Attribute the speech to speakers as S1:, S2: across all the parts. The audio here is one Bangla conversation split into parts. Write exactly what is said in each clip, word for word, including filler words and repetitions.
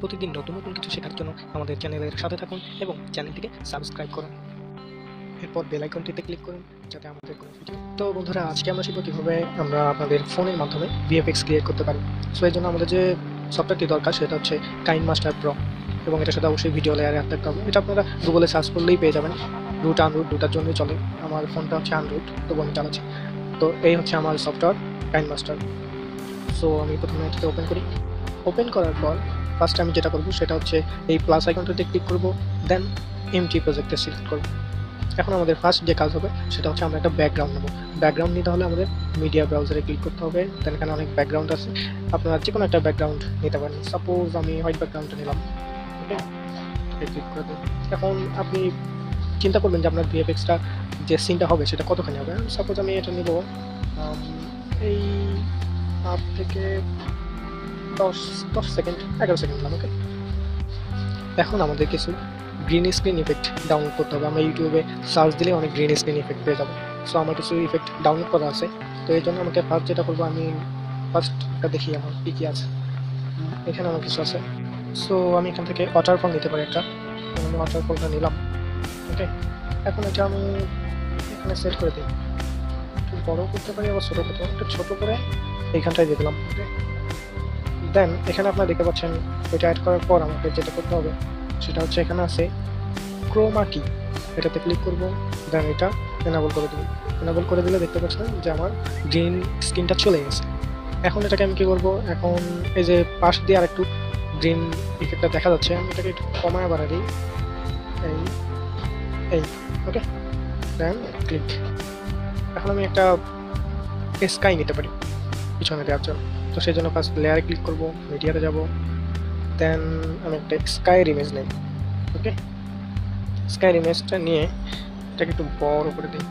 S1: প্রতিদিন নতুন নতুন কিছু শেখার জন্য আমাদের চ্যানেলের সাথে থাকুন এবং চ্যানেলটিকে সাবস্ক্রাইব করুন। এরপর বেল আইকনটিতে ক্লিক করুন যাতে আমাদের কোনো ভিডিও। তো বন্ধুরা, আজকে আমরা শিখব কীভাবে আমরা আপনাদের ফোনের মাধ্যমে ভিএফএক্স ক্রিয়েট করতে পারি। সো এই জন্য আমাদের যে সফটওয়্যারটি দরকার সেটা হচ্ছে কাইনমাস্টার প্রো, এবং এটার সাথে অবশ্যই ভিডিও লেয়ারে অ্যাড থাকতে হবে। এটা আপনারা গুগলে সার্চ করলেই পেয়ে যাবেন। রুট আনরুট দুটার জন্যই চলে। আমার ফোনটা হচ্ছে আনরুট, তো আমি চালাচ্ছি। তো এই হচ্ছে আমার সফটওয়্যার কাইনমাস্টার। সো আমি প্রথমে এটাকে ওপেন করি। ওপেন করার পর ফার্স্ট আমি যেটা করবো সেটা হচ্ছে এই প্লাস আইকনটাতে ক্লিক করবো, দেন এমটি প্রজেক্টে সিলেক্ট করবো। এখন আমাদের ফার্স্ট যে কাজ হবে সেটা হচ্ছে আমরা একটা ব্যাকগ্রাউন্ড নেবো। ব্যাকগ্রাউন্ড নিতে হলে আমাদের মিডিয়া ব্রাউজারে ক্লিক করতে হবে। দেন এখানে অনেক ব্যাকগ্রাউন্ড আছে, আপনারা যে কোনো একটা ব্যাকগ্রাউন্ড নিতে পারেন। সাপোজ আমি হোয়াইট ব্যাকগ্রাউন্ডটা নিলাম, ওকে, ক্লিক করে দেন। এখন আপনি চিন্তা করবেন যে আপনার ভিএফএক্সটা যে সিনটা হবে সেটা কতখানি হবে। সাপোজ আমি এটা নিব এই আট থেকে দশ দশ সেকেন্ড এগারো সেকেন্ড নিলাম, ওকে। এখন আমাদের কিছু গ্রিন স্ক্রিন ইফেক্ট ডাউনলোড করতে হবে। আমরা ইউটিউবে সার্চ দিলে অনেক গ্রিন স্ক্রিন ইফেক্ট পেয়ে যাবো। সো আমার কিছু ইফেক্ট ডাউনলোড করা আছে। তো এই জন্য আমাকে ফার্স্ট যেটা করবো, আমি ফার্স্ট একটা দেখি আমার কী কী আছে। এখানে আমার কিছু আছে। সো আমি এখান থেকে ওয়াটারফল নিতে পারি একটা। আমি ওয়াটারফলটা নিলাম, ওকে। এখন এটা আমি এখানে সেট করে দিই। একটু বড়ো করতে পারি, আবার ছোটো করতে পারি। একটু ছোটো করে এইখানটায় দিয়ে দিলাম, ওকে। দেন এখানে আপনারা দেখতে পাচ্ছেন এটা অ্যাড করার পর আমাকে যেটা করতে হবে সেটা হচ্ছে এখানে আছে ক্রোমা কি, এটাতে ক্লিক করব। দেন এটা এনাবল করে দেবো। এনাবল করে দিলে দেখতে পাচ্ছেন যে আমার গ্রিন স্ক্রিনটা চলে গেছে। এখন এটাকে আমি কী করবো, এখন এই যে পাশ দিয়ে আর একটু গ্রিন ইফেক্টটা দেখা যাচ্ছে, আমি এটাকে একটু কমায় বাড়া দিই, এই এই ওকে। দেন ক্লিক। এখন আমি একটা স্কাই নিতে পারি পিছনে দেওয়ার জন্য। তো সেই জন্য ফার্স্ট লেয়ারে ক্লিক করবো, মিডিয়াতে যাব। দেন আমি একটা স্কাইয়ের ইমেজ নেই, ওকে। স্কাইয়ের ইমেজটা নিয়ে এটাকে একটু বড় করে দিই,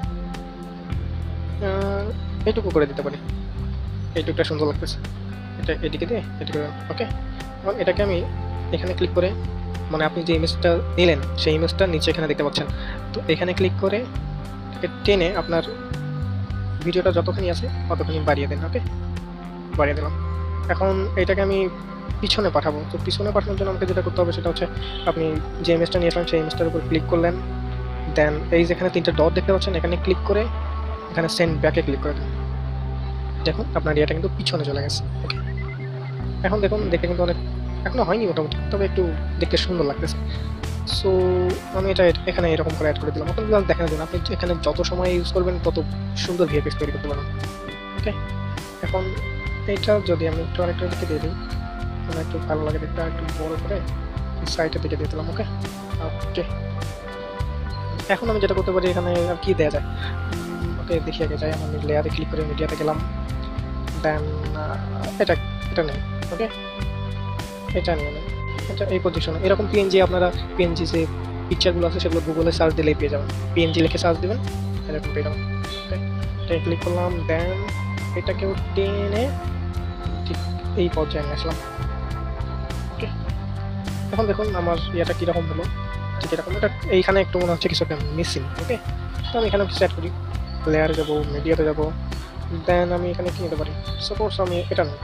S1: এইটুকু করে দিতে পারি। এইটুকুটা সুন্দর লাগতেছে, এটা এদিকে দিয়ে এদিকে, ওকে। এবং এটাকে আমি এখানে ক্লিক করে, মানে আপনি যে ইমেজটা নিলেন সেই ইমেজটা নিচে এখানে দেখতে পাচ্ছেন। তো এখানে ক্লিক করে এটাকে টেনে আপনার ভিডিওটা যতখানি আছে ততখানি বাড়িয়ে দেন, ওকে। বাড়িয়ে দিলাম। এখন এইটাকে আমি পিছনে পাঠাবো। তো পিছনে পাঠানোর জন্য আমাকে যেটা করতে হবে সেটা হচ্ছে আপনি যে ইমেজটা নিয়েছিলেন সেই ইমেজটার উপর ক্লিক করলেন। দেন এই যেখানে তিনটা ডট দেখতে পাচ্ছেন এখানে ক্লিক করে এখানে সেন্ড ব্যাকে ক্লিক করে দেন। দেখুন আপনার ইয়েটা কিন্তু পিছনে চলে গেছে, ওকে। এখন দেখুন দেখতে কিন্তু অনেক এখনো হয়নি মোটামুটি, তবে একটু দেখতে সুন্দর লাগতেছে। সো আমি এটা এখানে এরকম করে অ্যাড করে দিলাম। এখন দেখেন দিন আপনি এখানে যত সময় ইউজ করবেন তত সুন্দর ভিএফএক্স তৈরি করতে পারবেন, ওকে। এখন এইটা যদি আমি একটু আরেকটা দিকে দিয়ে দিই, মানে একটু ভালো লাগে দেখতে, একটু বড় করে সাইডের দিকে দিয়ে দিলাম, ওকে ওকে। এখন আমি যেটা করতে পারি এখানে আর কি দেওয়া যায়, ওকে দেখি আগে যাই। আমি লেয়ারে ক্লিক করে মিডিয়াতে গেলাম। দেন এটা এটা নেই, ওকে। এটা নিয়ে নেই, এটা এই পজিশনে। এরকম পিএনজি আপনারা পিএনজি যে পিকচারগুলো আছে সেগুলো গুগলে সার্চ দিলেই পেয়ে যাবেন। পিএনজি লিখে সার্চ দেবেন, এরকম পেয়ে যাবেন, ওকে। এটা ক্লিক করলাম। দেন এটাকেও টেনে ঠিক এই পর্যায়ে নিয়ে আসলাম, ওকে। এখন দেখুন আমার ইয়েটা কীরকম হলো, ঠিক এরকম। এটা এইখানে একটু মনে হচ্ছে কিছু একটা মিসিং, ওকে। তো আমি এখানে কিছু অ্যাড করি, লেয়ারে যাবো, মিডিয়াতে যাবো। দেন আমি এখানে কী নিতে পারি, সাপোজ আমি এটা নিই,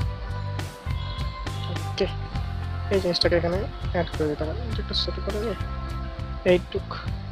S1: ওকে। এই জিনিসটাকে এখানে অ্যাড করে দিতে পারি। এটা একটু ছোটো করে নিয়ে এইটুক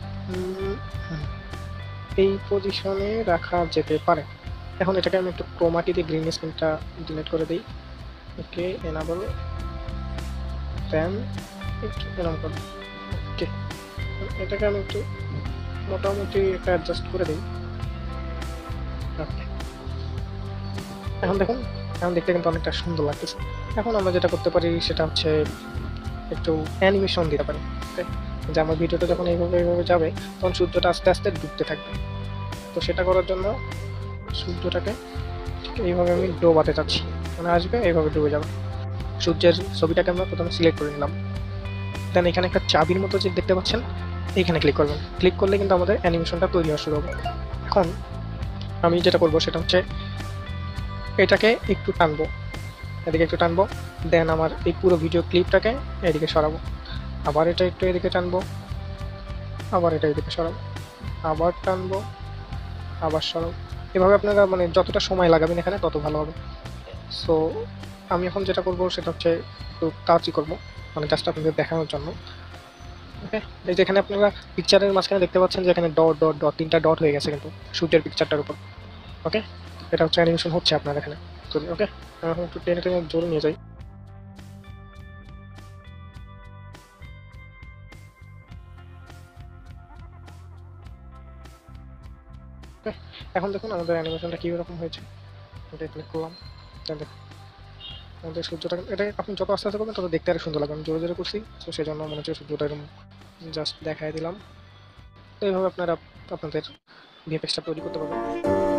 S1: এই পজিশনে রাখা যেতে পারে। এখন এটাকে আমি একটু ক্রোমাটি দিয়ে গ্রিন স্ক্রিনটা ডিলিট করে দিই, ওকে। এনাবল, দেন একটু এরকম করব, ওকে। এটাকে আমি একটু মোটামুটি একটা অ্যাডজাস্ট করে দিই, ওকে। এখন দেখুন এখন দেখতে কিন্তু অনেকটা সুন্দর লাগতেছে। এখন আমরা যেটা করতে পারি সেটা হচ্ছে একটু অ্যানিমেশন দিতে পারি, ওকে। যে আমার ভিডিওটা যখন এইভাবে এইভাবে যাবে তখন সূর্যটা আস্তে আস্তে ডুবতে থাকবে। তো সেটা করার জন্য সূর্যটাকে এইভাবে আমি ডোবাতে চাচ্ছি, মানে আসবে এইভাবে ডুবে যাবে। সূর্যের ছবিটাকে আমরা প্রথমে সিলেক্ট করে নিলাম। দেন এখানে একটা চাবির মতো যে দেখতে পাচ্ছেন এইখানে ক্লিক করবেন। ক্লিক করলে কিন্তু আমাদের অ্যানিমেশনটা তৈরি হওয়া শুরু হবে। এখন আমি যেটা করবো সেটা হচ্ছে এটাকে একটু টানবো, এদিকে একটু টানবো। দেন আমার এই পুরো ভিডিও ক্লিপটাকে এদিকে সরাবো। আবার এটা একটু এদিকে টানবো, আবার এটা এদিকে সরাবো, আবার টানবো, আবার সরাবো। এভাবে আপনারা মানে যতটা সময় লাগাবেন এখানে তত ভালো হবে। সো আমি এখন যেটা করবো সেটা হচ্ছে একটু তাড়াতাড়ি করবো। মানে জাস্ট আপনাদের দেখানোর জন্য। ওকে, এই যে এখানে আপনারা পিকচারের মাঝখানে দেখতে পাচ্ছেন যে এখানে ডট ডট ডট তিনটা ডট হয়ে গেছে কিন্তু সূর্যের পিকচারটার উপর। ওকে, এটা হচ্ছে অ্যানিমেশন হচ্ছে আপনার এখানে। তো ওকে, এখন একটু টেনে টেনে জোরে নিয়ে যাই। ওকে, এখন দেখুন আমাদের অ্যানিমেশনটা কী রকম হয়েছে। এটা ক্লিক করলাম, দেখুন আমাদের সূর্যটা, এটা আপনি যত আস্তে আস্তে করবেন তত দেখতে আরও সুন্দর লাগবে। আমি জোরে জোরে করছি, তো সেই জন্য মনে হচ্ছে সূর্যটা এরকম জাস্ট দেখাই দিলাম। তো এইভাবে আপনারা আপনাদের ভিএফএক্সটা তৈরি করতে পারবেন।